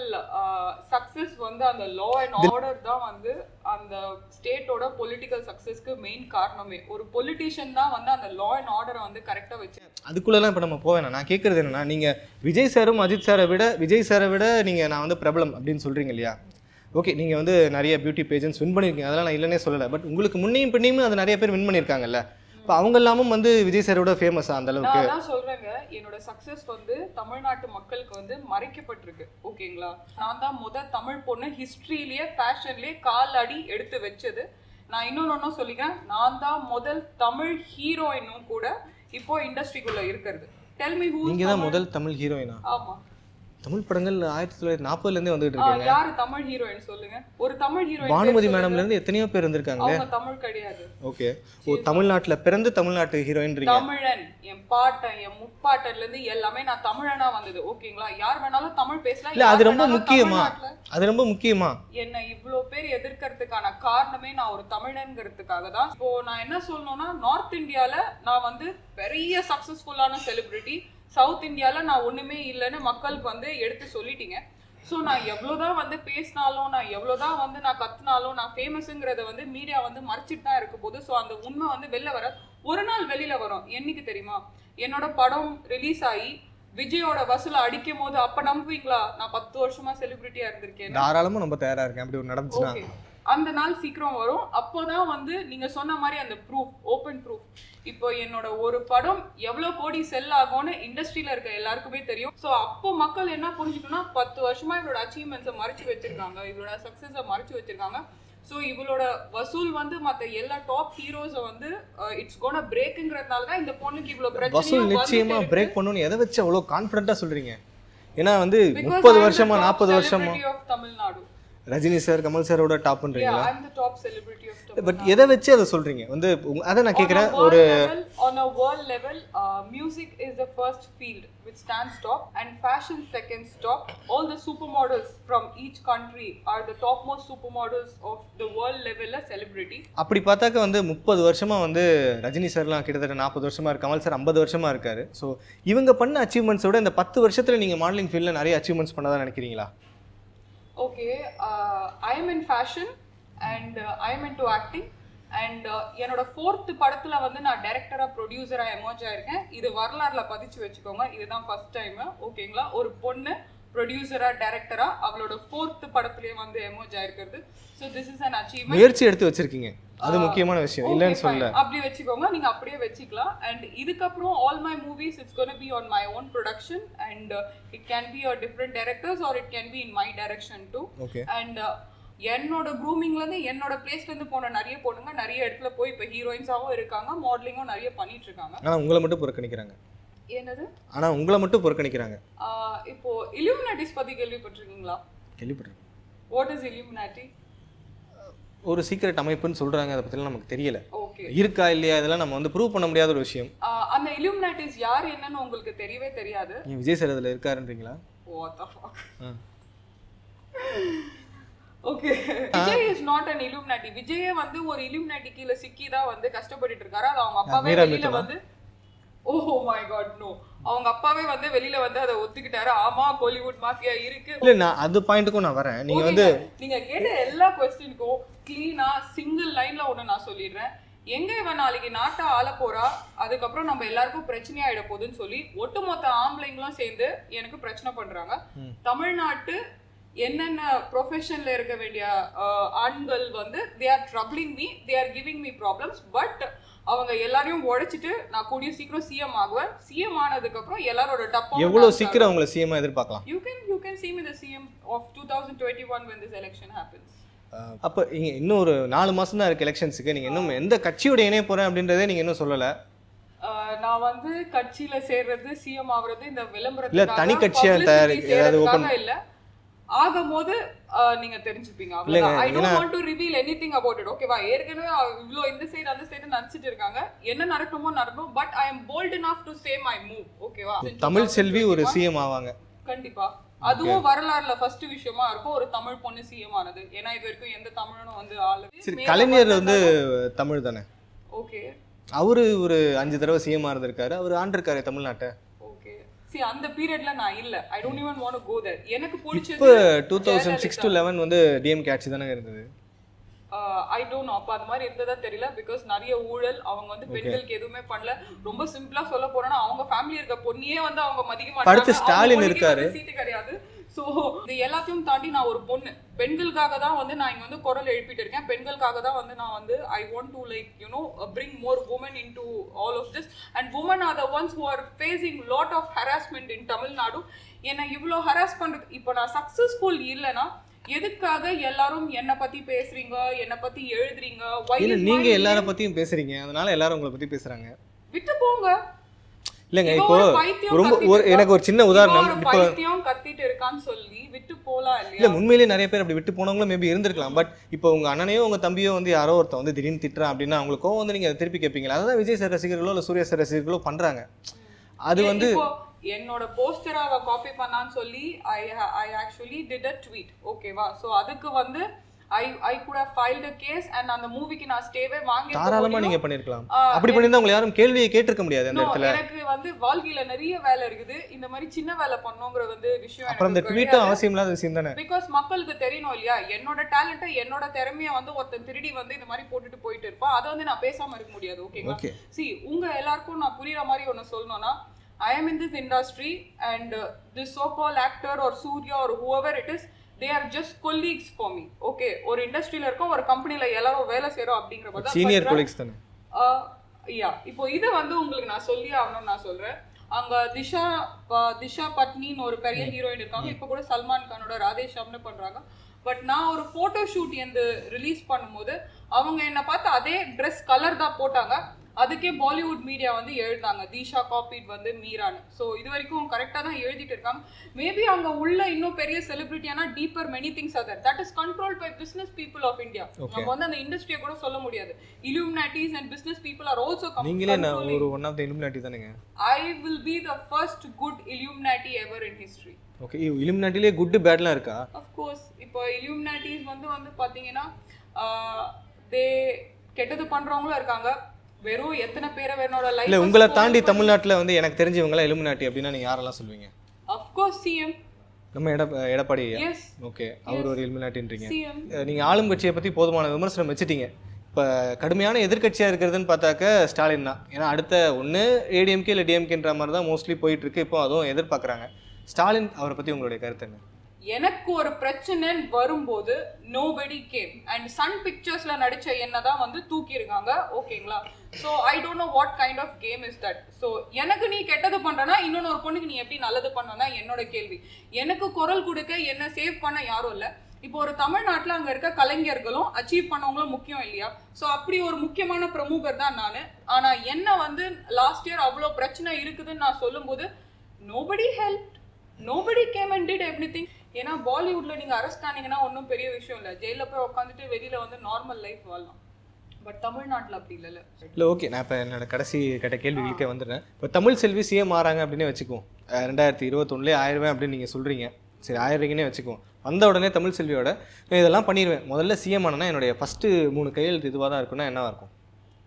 சக்சஸ் வந்து அந்த லா அண்ட் ஆர்டர் தான் வந்து அந்த ஸ்டேட்டோட பொலிட்டிக்கல் சக்சஸ்க்கு மெயின் காரணமே. ஒரு பொலிட்டிஷியன் தான் வந்து அந்த லா அண்ட் ஆர்டரை வந்து கரெக்டா வச்சு அதுக்குள்ளலாம் இப்போ நம்ம போவேன். நான் கேட்கறது என்னன்னா, நீங்க விஜய் சாரும் அஜித் சாரை விட விஜய் சாரை விட நீங்க நான் வந்து பிரபலம் அப்படின்னு சொல்றீங்க இல்லையா? ஓகே, நீங்கள் வந்து நிறைய பியூட்டி பேஜன்ஸ் வின் பண்ணியிருக்கீங்க, அதெல்லாம் நான் இல்லைன்னே சொல்லலை. பட் உங்களுக்கு முன்னையும் பின்னையும் அது நிறைய பேர் வின் பண்ணியிருக்காங்கல்ல. இப்போ அவங்க எல்லாமும் வந்து விஜய் சாரோட ஃபேமஸா அந்த அளவுக்கு? நான் தான் சொல்றேங்க, என்னோட சக்சஸ் வந்து தமிழ்நாட்டு மக்களுக்கு வந்து மறைக்கப்பட்டிருக்கு. ஓகேங்களா, நான் தான் முதல் தமிழ் பொண்ணு ஹிஸ்டரியிலேயே ஃபேஷன்லேயே கால் அடி எடுத்து வச்சது. நான் இன்னொன்று ஒன்றும் சொல்லிக்கிறேன், நான் தான் முதல் தமிழ் ஹீரோயினும் கூட இப்போ இண்டஸ்ட்ரிக்குள்ள இருக்கிறது. Tell me who? நீங்க தான் முதல் தமிழ் ஹீரோயினா? ஆமா. தமிழ் படங்கள் ஆயிரத்தி தொள்ளாயிரத்தி நாற்பதுல இருந்தே வந்துட்டு இருக்காங்க. யாரு தமிழ் ஹீரோயின் சொல்லுங்க? ஒரு தமிழ் ஹீரோயின் பானுமதி மேடம்ல இருந்து எத்தனையோ பேர் வந்திருக்காங்க. அவங்க தமிழ் கிடையாது. ஓகே, ஓ தமிழ்நாட்டுல பிறந்து தமிழ்நாட்டு ஹீரோயின்றீங்க. தமிழன், என் பாட்டன், என் முப்பாட்டன்ல இருந்து எல்லாமே நான் தமிழனா வந்தது. ஓகேங்களா, யார் வேணாலும் தமிழ் பேசலாம். இல்ல அது ரொம்ப முக்கியமா? அது ரொம்ப முக்கியமா? என்ன இவ்ளோ பேர் எதிர்க்கிறதுக்கான காரணமே நான் ஒரு தமிழன்ங்கிறதுக்காக தான். இப்போ நான் என்ன சொல்லணும்னா, நார்த் இந்தியால நான் வந்து பெரிய சக்சஸ்ஃபுல்லான செலிபிரிட்டி, சவுத் இந்தியாவில் நான் ஒன்றுமே இல்லைன்னு மக்களுக்கு வந்து எடுத்து சொல்லிட்டீங்க. ஸோ நான் எவ்வளோதான் வந்து பேசினாலும், நான் எவ்வளோதான் வந்து நான் கத்துனாலும், நான் ஃபேமஸுங்கிறத வந்து மீடியா வந்து மறைச்சிட்டு தான் இருக்க போது. ஸோ அந்த உண்மை வந்து வெளில வர ஒரு நாள் வெளியில வரும். என்னைக்கு தெரியுமா? என்னோட படம் ரிலீஸ் ஆகி விஜயோட வசூலை அடிக்கும் போது அப்போ நம்புவீங்களா நான் பத்து வருஷமா செலிபிரிட்டியா இருந்திருக்கேன்? தாராளமா நம்ம தயாரா இருக்கேன். அப்படி ஒரு நடந்துச்சுன்னா அந்த நாள் சீக்கிரம் வரும். அப்போதான் வந்து நீங்க சொன்ன மாதிரி அந்த ப்ரூஃப், ஓப்பன் ப்ரூஃப். இப்போ என்னோட ஒரு படம் எவ்வளவு கோடி செல் ஆகும்னு இண்டஸ்ட்ரியில இருக்க எல்லாருக்குமே தெரியும். ஸோ அப்போ மக்கள் என்ன புரிஞ்சுக்கணும்னா, பத்து வருஷமா இவரோட அச்சீவ்மெண்ட்ஸை மறைச்சு வச்சிருக்காங்க, இவரோட சக்சஸை மறைச்சு வச்சிருக்காங்க. ஸோ இவளோட வசூல் வந்து மற்ற எல்லா டாப் ஹீரோஸை வந்து இட்ஸ் கோனா பிரேக்குங்கிறதுனால தான் இந்த பொண்ணுக்கு இவ்வளோ பிரச்சனை. வசூல் நிச்சயமா பிரேக் பண்ணணும்னு எதை வச்சு அவ்வளோ கான்ஃபிடென்ட்டா சொல்றீங்க? ஏன்னா வந்து முப்பது வருஷமா நாற்பது வருஷமா தமிழ்நாடு ரஜினி சார், கமல் சாரோட டாப்ன்றீங்களா? Yeah, I'm the top celebrity of Tamil Nadu. But எதை வச்சு அதை சொல்றீங்க? வந்து அத நான் கேக்குறேன். ஒரு on a world level, uh, music is the first field which stands top and fashion seconds top. All the supermodels from each country are the topmost supermodels of the world level celebrity. அப்படி பார்த்தாக்க வந்து முப்பது வருஷமா வந்து ரஜினி சார்லாம் கிட்டத்தட்ட நாற்பது வருஷமா இருக்கு, கமல் சார் ஐம்பது வருஷமா இருக்காரு. ஸோ இவங்க பண்ண அச்சீவ்மெண்ட்ஸோட இந்த பத்து வருஷத்துல நீங்க மாடலிங் ஃபீல்ட்ல நிறைய அச்சீவ்மெண்ட்ஸ் பண்ணதா நினைக்கிறீங்களா? Okay, uh, I am in fashion and uh, I am into acting and uh, என்னோட ஃபோர்த் படத்துல வந்து நான் டைரக்டரா ப்ரொடியூசரா எமர்ஜ் ஆயிருக்கேன். இது வரலாறுல பதிச்சு வச்சுக்கோங்க, இதுதான் ஃபர்ஸ்ட் டைம். ஓகேங்களா, ஒரு பொண்ணு ப்ரொடியூசரா டைரக்டரா அவளோட ஃபோர்த் படத்துலயே வந்து எமர்ஜ் ஆயிருக்கிறது. So this is an achievement. முயற்சி எடுத்து வச்சிருக்கீங்க, அது முக்கியமான விஷயம். இல்லன்னு சொல்ல அப்படி வச்சுக்கோங்க, நீங்க அப்படியே வச்சுக்கலாம். அண்ட் இதுக்கப்புறம் all my movies it's gonna be on my own production and it can be a different directors or it can be in my direction too. And என்னோட க்ரூமிங்ல இருந்து என்னோட பிளேஸ்ல இருந்து போன நிறைய பொண்ணுங்க நிறைய இடத்துல போய் இப்போ ஹீரோயின்ஸாவும் இருக்காங்க, மாடலிங்கும் நிறைய பண்ணிட்டு இருக்காங்க. ஆனா உங்களை மட்டும் புறக்கணிக்கிறாங்க. என்னது? ஆனா உங்களை மட்டும் புறக்கணிக்கிறாங்க. இப்போ இல்லுமினாட்டிஸ் பத்தி கேள்விப்பட்டிருக்கீங்களா? கேள்விப்பட்டிருக்கேன். What is illuminati? ஒரு சீக்ரெட் அமைப்புன்னு சொல்றாங்க, அதை பத்திலாம் நமக்கு தெரியல. இருக்கா இல்லையா இதெல்லாம் நம்ம வந்து ப்ரூவ் பண்ண முடியாத ஒரு விஷயம். அந்த இல்லுமினாட்டிஸ் யார் என்னன்னு உங்களுக்கு தெரியவே தெரியாது. நீ விஜய் சார் அதுல இருக்காருன்றீங்களா? What the fuck? Okay, Vijay is not an illuminati. விஜயே வந்து ஒரு illuminati கீழ சிக்கி தான் வந்து கஷ்டப்பட்டுட்டு இருக்காரு. அது அவங்க அப்பாவே வெளியில வந்து ஓ மை காட் நோ, அவங்க அப்பாவே வந்து வெளியில வந்து அதை ஒத்துக்கிட்டாரு. ஆமா கோலிவுட் மாஃபியா இருக்கு. இல்ல நான் அது பாயிண்ட்க்கும் நான் வரேன். நீங்க வந்து நீங்க கேட்ட எல்லா क्वेश्चनக்கும் க்ளீனா சிங்கிள் லைன்ல ஒன்னு நான் சொல்லிடுறேன். எங்க இவன் நாளைக்கு நாட்டை ஆள போறா, அதுக்கப்புறம் நம்ம எல்லாருக்கும் பிரச்சனை ஆயிட போகுதுன்னு சொல்லி ஒட்டுமொத்த ஆம்பளைங்களும் சேர்ந்து எனக்கு பிரச்சனை பண்றாங்க. தமிழ்நாட்டு என்னென்ன ப்ரொஃபஷன்ல இருக்க வேண்டிய ஆண்கள் வந்து they are troubling me, they are giving me problems. But அவங்க எல்லாரையும் உடைச்சிட்டு நான் கூடிய சீக்கிரம் சிஎம் ஆகுவேன். சிஎம் ஆனதுக்கு அப்புறம் எல்லாரோட டப்பா எவ்வளவு சீக்கிரம் அவங்கள சிஎம் எதிர்பார்க்கலாம்? you can you can see me the C M of twenty twenty-one when this election happens. அப்போ இங்க இன்னும் ஒரு நாலு மாசம் தான் இருக்கு எலெக்ஷன்ஸுக்கு. நீங்க இன்னும் எந்த கட்சியோட இணைய போறேன் அப்படின்றதே நீங்க இன்னும் சொல்லல. நான் வந்து கட்சியில சேர்றது, சிஎம் ஆகுறது இந்த விளம்பரத்துக்காக இல்ல தனி கட்சியா தயாரிக்க ஏதாவது ஓபன் இல்ல ஆகும்போது நீங்க தெரிஞ்சுப்பீங்க. அவ்வளவுதான். I don't want to reveal anything about it. ஓகேவா? ஏற்கனவே இவ்ளோ இந்த சைடு அந்த சைடு நினைச்சிட்டு இருக்காங்க, என்ன நடக்குமோ நடக்கும். But I am bold enough to say my move. ஓகேவா? தமிழ் செல்வி ஒரு சிஎம் ஆவாங்க கண்டிப்பா. அதுவும் வரலாறுல ஃபர்ஸ்ட் விஷயமா இருக்கும் ஒரு தமிழ் பொண்ணு சிஎம் ஆனது. ஏன்னா இது வரைக்கும் எந்த தமிழனும் வந்து ஆளவே. கலைஞர் வந்து தமிழ் தானே? ஓகே. அவரு ஒரு அஞ்சு தடவை சிஎம் இருந்திருக்காரு, அவர் ஆண்டிருக்காரு தமிழ்நாட்டை. ஓகே. see அந்த பீரியட்ல நான் இல்ல. I don't even want to go there. எனக்கு பிடிச்சது இப்போ two thousand six to eleven வந்து டிஎம்கே ஆட்சி தானே இருந்தது. I don't know. அப்ப அது மாதிரி இருந்ததா தெரியல. பிகாஸ் நிறைய ஊழல், அவங்க வந்து பெண்களுக்கு எதுவுமே பண்ணல. ரொம்ப சிம்பிளா சொல்ல போறேன்னா அவங்க ஃபேமிலி இருக்க பொண்ணியே வந்து அவங்க மதிக்க மாட்டாங்க. அடுத்து ஸ்டாலின் இருக்காரு. சீட்டு கிடையாது. சோ இது எல்லாத்தையும் தாண்டி நான் ஒரு பொண்ணு, பெண்களுக்காக தான் வந்து நான் இங்க வந்து குரல் எழுப்பிட்டு இருக்கேன். பெண்களுக்காக தான் வந்து நான் வந்து I want to like you know bring more women into all of this, and women are the ones who are facing lot of harassment in Tamil Nadu. என்ன இவ்ளோ ஹராஸ் பண்றது. இப்போ நான் சக்சஸ்ஃபுல் இல்லனா எதுக்காக எல்லாரும் என்ன பத்தி பேசுறீங்க, என்ன பத்தி எழுதுறீங்க? இல்ல நீங்க எல்லார பத்தியும் பேசுறீங்க, அதனால எல்லாரும் உங்களை பத்தி பேசுறாங்க. விட்டு போங்க. இல்லங்க இப்போ ரொம்ப எனக்கு ஒரு சின்ன உதாரணம். இப்போ பைத்தியம் கத்திட்டு இருக்கான்னு சொல்லி விட்டு போலாம் இல்லையா? இல்ல உண்மையிலேயே நிறைய பேர் அப்படி விட்டு போனவங்களும் மேபி இருந்திருக்கலாம். பட் இப்போ உங்க அண்ணனையோ உங்க தம்பியோ வந்து யாரோ ஒருத்தன் வந்து திடீர்னு திட்டுறான் அப்படின்னா அவங்களுக்கு கோவம் வந்து நீங்க திருப்பி கேட்பீங்களா? அதான் விஜய் சார் ரசிகர்களோ இல்ல சூர்யா சார் ரசிகர்களோ பண்றாங்க. அது வந்து என்னோட போஸ்டரை அவ காப்பி பண்ணான்னு சொல்லி I I actually did a tweet. ஓகேவா? சோ அதுக்கு வந்து I I could have filed a case and அந்த மூவிக்கு நான் ஸ்டேவே வாங்கி தாராளமா நீங்க பண்ணிருக்கலாம். அப்படி பண்ணிருந்தா உங்களுக்கு யாரும் கேள்வியே கேட்டிருக்க முடியாது அந்த இடத்துல. எனக்கு வந்து வாழ்க்கையில நிறைய வேலை இருக்குது. இந்த மாதிரி சின்ன வேலை பண்ணனும்ங்கற வந்து விஷயம் எனக்கு. அப்புறம் அந்த ட்வீட் அவசியம் இல்லாத விஷயம் தானே. because மக்களுக்கு தெரியணும் இல்லையா என்னோட டாலன்ட் என்னோட திறமைய வந்து ஒருத்தன் திருடி வந்து இந்த மாதிரி போட்டுட்டு போயிட்டு இருப்பான். அத வந்து நான் பேசாம இருக்க முடியாது. ஓகேங்களா? see உங்க எல்லாருக்கும் நான் புரியற மாதிரி ஒன்னு சொல்லணும்னா I am in this industry and uh, this so called actor or Surya or whoever it is, they are just colleagues for me. Okay, ஒரு இண்டஸ்ட்ரியில இருக்கோம், ஒரு கம்பெனில எல்லாரும் வேலை செய்றோம் அப்படிங்கறத சீனியர் colleagues தானே. யா இப்போ இத வந்து உங்களுக்கு நான் சொல்லி ஆவணும் நான் சொல்றேன். அங்க திஷா திஷா பத்னின்னு ஒரு பெரிய ஹீரோயின் இருக்காங்க. இப்போ கூட சல்மான் கானோட ராதே ஷாம்னு பண்றாங்க. பட் நான் ஒரு போட்டோ ஷூட் வந்து ரிலீஸ் பண்ணும்போது அவங்க என்ன பார்த்து அதே ட்ரெஸ் கலர் தான் போட்டாங்க. அதுக்கே பாலிவுட் மீடியா வந்து எழுதாங்க தீஷா காப்பீட் வந்து மீரான்னு. ஸோ இது வரைக்கும் கரெக்டாக தான் எழுதிட்டு இருக்காங்க. மேபி அவங்க உள்ள இன்னும் பெரிய செலிபிரிட்டியானா deeper many things are there. That is controlled by business people of India. நம்ம வந்து அந்த இண்டஸ்ட்ரியை கூட சொல்ல முடியாது. Illuminatis and business people are also நீங்களே ஒரு ஒன் ஆஃப் தி இலுமினாட்டி தானேங்க. I will be the first good illuminati ever in history. Okay, இலுமினாட்டிலே குட் பேட்லாம் இருக்கா? Of course. இப்போ இலுமினாட்டிஸ் வந்து வந்து பாத்தீங்கன்னா தே கெட்டது பண்றவங்களும் இருக்காங்க. வெறும் எத்தனை பேரை வேறோட லைஃப் இல்ல உங்களை தாண்டி தமிழ்நாட்டுல வந்து எனக்கு தெரிஞ்சவங்களா இலுமினாட்டி அப்படினா நீங்க யாரெல்லாம் சொல்வீங்க? ஆஃப் கோர்ஸ் சிஎம் நம்ம எடப்பாடி. எஸ். ஓகே, அவர் ஒரு இலுமினாட்டின்றீங்க. நீங்க ஆளும் கட்சியை பத்தி போதுமான விமர்சனம் வச்சிட்டீங்க. இப்போ கடுமையான எதிர்கட்சியா இருக்கிறதுன்னு பார்த்தாக்க ஸ்டாலின் தான். ஏன்னா அடுத்த ஒன்று ஏடிஎம்கே இல்லை டிஎம்கேன்ற மாதிரி தான் மோஸ்ட்லி போயிட்டு இருக்கு. இப்போ அதுவும் எதிர்பார்க்குறாங்க. ஸ்டாலின் அவரை பத்தி உங்களுடைய கருத்து என்ன? எனக்கு ஒரு பிரச்சனை வரும்போது நோபடி கேம் அண்ட் சன் பிக்சர்ஸ்ல நடிச்ச என்னதான் வந்து தூக்கி இருக்காங்க. ஓகேங்களா? So I don't know what kind of game is that. So எனக்கு நீ கெட்டது பண்றனா இன்னொன்னு ஒரு பொண்ணுக்கு நீ எப்படி நல்லது பண்ணனா என்னோட கேள்வி. எனக்கு குரல் கொடுக்க என்ன சேவ் பண்ண யாரும் இல்லை. இப்போ ஒரு தமிழ்நாட்டில் அங்கே இருக்க கலைஞர்களும் அச்சீவ் பண்ணவங்களும் முக்கியம் இல்லையா? ஸோ அப்படி ஒரு முக்கியமான பிரமுகர் தான் நான். ஆனால் என்ன வந்து லாஸ்ட் இயர் அவ்வளோ பிரச்சனை இருக்குதுன்னு நான் சொல்லும்போது nobody help, nobody came and did everything. ஏன்னா பாலிவுட்ல நீங்க அரெஸ்ட் ஆனீங்கன்னா ஒன்றும் பெரிய விஷயம் இல்லை. ஜெயிலில் போய் உட்காந்துட்டு வெளியில வந்து நார்மல் லைஃப் வாழலாம். பட் தமிழ்நாட்டில் அப்படி இல்லைல்ல. இல்லை ஓகே, நான் இப்போ என்னோட கடைசி கேட்ட கேள்விகளுக்கே வந்துடுறேன். இப்போ தமிழ் செல்வி சிஎம் ஆறாங்க அப்படின்னு வச்சுக்குவோம். ரெண்டாயிரத்தி இருபத்தொன்னுலேயே ஆயிடுவேன் அப்படின்னு நீங்கள் சொல்கிறீங்க. சரி, ஆயிரவீங்கன்னே வச்சுக்குவோம். வந்த உடனே தமிழ் செல்வியோட இதெல்லாம் பண்ணிடுவேன், முதல்ல சிஎம் ஆனா என்னுடைய ஃபர்ஸ்ட் மூணு கையெழுத்து இதுவாக தான் இருக்குன்னா என்னவா இருக்கும்?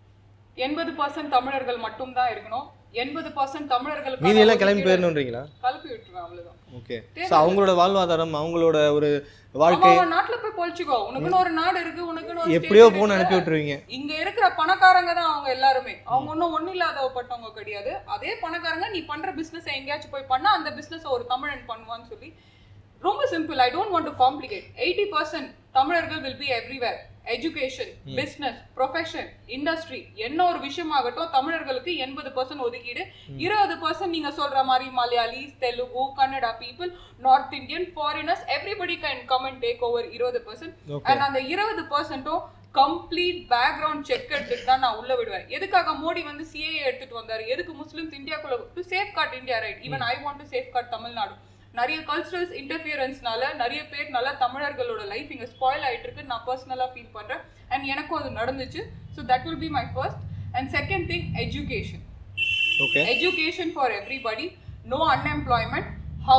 எண்பது பர்சன்ட் தமிழர்கள் மட்டும் தான் இருக்கணும். எண்பது பர்சன்ட் தமிழர்கள் மீதி எல்லாம் கிளம்பி போயிடணுன்றீங்களா? கிளப்பி விட்டுருவேன், அவ்வளவுதான். ஓகே, சோ அவங்களோட வாழ்வாதாரம், அவங்களோட ஒரு வாழ்க்கை, நாட்டுல போய் பொழிச்சுக்கோ. உனக்குன்னு ஒரு நாடு இருக்கு, உனக்குன்னு ஒரு எப்படியோ போன் அனுப்பி விட்டுருவீங்க. இங்க இருக்கிற பணக்காரங்க தான் அவங்க எல்லாருமே. அவங்க ஒன்னும் ஒண்ணு இல்லாதவப்பட்டவங்க கிடையாது. அதே பணக்காரங்க நீ பண்ற பிசினஸ் எங்கேயாச்சும் போய் பண்ணா அந்த பிசினஸ் ஒரு தமிழன் பண்ணுவான்னு சொல்லி ரொம்ப simple. I don't want to complicate. Eighty percent தமிழர்கள் will be everywhere. Education, business, profession, industry, என்ன ஒரு விஷயமாகட்டும் தமிழர்களுக்கு எண்பது பர்சன்ட் ஒதுக்கீடு. இருபது பர்சன்ட் நீங்க சொல்ற மாதிரி Malayalis, Telugu, Kannada people, north Indian, foreigners, everybody can come and take over இருபது பர்சன்ட். அண்ட் அந்த இருபது பர்சன்ட்டும் கம்ப்ளீட் பேக்ரவுண்ட் செக் எடுத்துட்டு தான் நான் உள்ள விடுவேன். எதுக்காக மோடி வந்து சிஏஏ எடுத்துட்டு வந்தாரு? எதுக்கு முஸ்லிம்ஸ் இந்தியாக்குள்ள to safeguard India, right? Even I want to safeguard Tamil Nadu. நிறைய கல்ச்சரல்ஸ் இன்டர்ஃபியரன்ஸ்னால நிறைய பேர்னால தமிழர்களோட லைஃப் இங்க ஸ்பாயில் ஆயிட்டு இருக்கு. நான் பர்சனலா ஃபீல் பண்றேன். அண்ட் எனக்கும் அது நடந்துச்சு. So that will be my first. And second thing, education. Education for everybody. No unemployment. House,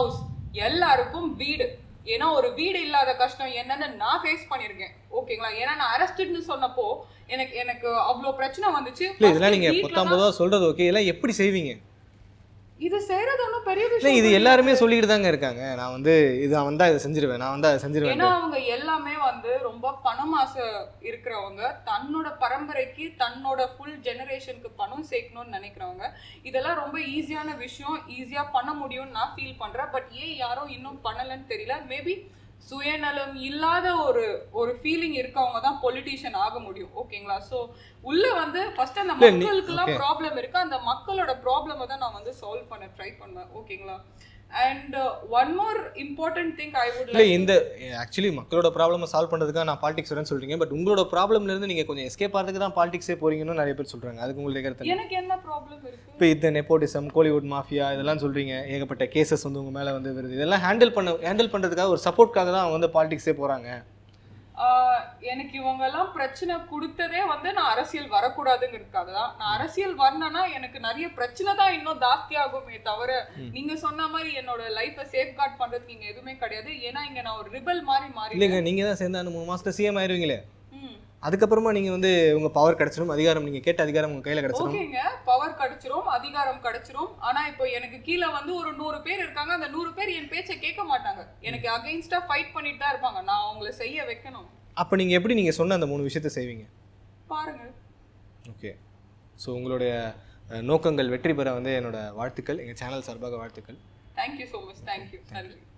எல்லாருக்கும் வீடு. ஏன்னா ஒரு வீடு இல்லாத கஷ்டம் என்னன்னு நான் ஃபேஸ் பண்ணிருக்கேன். ஓகேங்களா? ஏன்னா நான் அரெஸ்டட்னு சொன்னப்போ எனக்கு எனக்கு அவ்வளோ பிரச்சனை வந்துச்சு. இல்லை இதெல்லாம் நீங்கள் பத்தொன்பதா சொல்கிறது ஓகே, இதெல்லாம் எப்படி செய்வீங்க? இது செய்யறது ஒன்றும் பெரிய விஷயம். இது எல்லாருமே சொல்லிட்டு தாங்க இருக்காங்க, நான் வந்து இது வந்தா இதை செஞ்சிருவேன், நான் வந்தா அதை செஞ்சிருவேன். ஏன்னா அவங்க எல்லாமே வந்து ரொம்ப பணம் ஆசை இருக்கிறவங்க, தன்னோட பரம்பரைக்கு தன்னோட ஃபுல் ஜெனரேஷனுக்கு பணம் சேர்க்கணும்னு நினைக்கிறவங்க. இதெல்லாம் ரொம்ப ஈஸியான விஷயம், ஈஸியா பண்ண முடியும்னு நான் ஃபீல் பண்றேன். பட் ஏன் யாரும் இன்னும் பண்ணலன்னு தெரியல. மேபி சுயநலம் இல்லாத ஒரு ஒரு ஃபீலிங் இருக்கவங்க தான் பொலிட்டீஷியன் ஆக முடியும். ஓகேங்களா? ஸோ உள்ள வந்து ஃபர்ஸ்ட் அந்த மக்களுக்குலாம் ப்ராப்ளம் இருக்கு, அந்த மக்களோட ப்ராப்ளமை தான் நான் வந்து சால்வ் பண்ண ட்ரை பண்ணுவேன். ஓகேங்களா? And one more important thing I would like இந்த ஆக்சுவலி மக்களோட ப்ராப்ளமை சால்வ் பண்ணுறதுக்காக நான் பாலிடிக்ஸ் வரேன்னு சொல்றீங்க, பட் உங்களோட ப்ராப்ளம்ல இருந்து நீங்க கொஞ்சம் எஸ்கேப் ஆகிறதுக்கு தான் பாலிடிக்ஸே போறீங்கன்னு நிறைய பேர் சொல்றாங்க. அதுக்கு உங்களுக்கு கருத்து? எனக்கு என்ன ப்ராப்ளம் இருக்கு? இப்போ இந்த நெப்போட்டிசம், கோலிவுட் மாஃபியா இதெல்லாம் சொல்றீங்க, ஏகப்பட்ட கேசஸ் வந்து உங்க மேல வந்து வருது, இதெல்லாம் ஹேண்டில் பண்ண ஹேண்டில் பண்றதுக்காக ஒரு சப்போர்ட்காக தான் அவங்க வந்து பாலிடிக்ஸே போறாங்க. எனக்கு இவங்க எல்லாம் பிரச்சனை கொடுத்ததே வந்து நான் அரசியல் வரக்கூடாதுங்கிறதுக்காக தான். நான் அரசியல் வரணும்னா எனக்கு நிறைய பிரச்சனை தான் இன்னும் ஜாஸ்தி ஆகுமே தவிர நீங்க சொன்ன மாதிரி என்னோட லைஃபை சேஃப் கார்ட் பண்றதுக்கு இங்க எதுவுமே கிடையாது. ஏன்னா இங்க நான் ஒரு ரிபல் மாதிரி மாறி. இல்லைங்க, நீங்க தான் சேர்ந்து அந்த மூணு மாசத்துல சிஎம் ஆயிருவீங்களே, அதுக்கப்புறமா நீங்க வந்து உங்க பவர் கிடைச்சிரும், அதிகாரம் நீங்க கேட்ட அதிகாரம் உங்க கையில கிடைச்சிரும். ஓகேங்க, பவர் கிடைச்சிரும், அதிகாரம் கிடைச்சிரும். ஆனா இப்போ எனக்கு கீழே வந்து ஒரு நூறு பேர் இருக்காங்க, அந்த நூறு பேர் என் பேச்சை கேட்க மாட்டாங்க, எனக்கு அகைன்ஸ்டா ஃபைட் பண்ணிட்டு தான் இருப்பாங்க. நான் அவங்கள செய்ய வைக்கணும். அப்ப நீங்க எப்படி நீங்க சொன்ன அந்த மூணு விஷயத்தை செய்வீங்க பாருங்க. ஓகே, ஸோ உங்களுடைய நோக்கங்கள் வெற்றி பெற வந்து என்னோட வாழ்த்துக்கள், எங்க சேனல் சார்பாக வாழ்த்துக்கள். Thank you so much. தேங்க்யூ. நன்றி.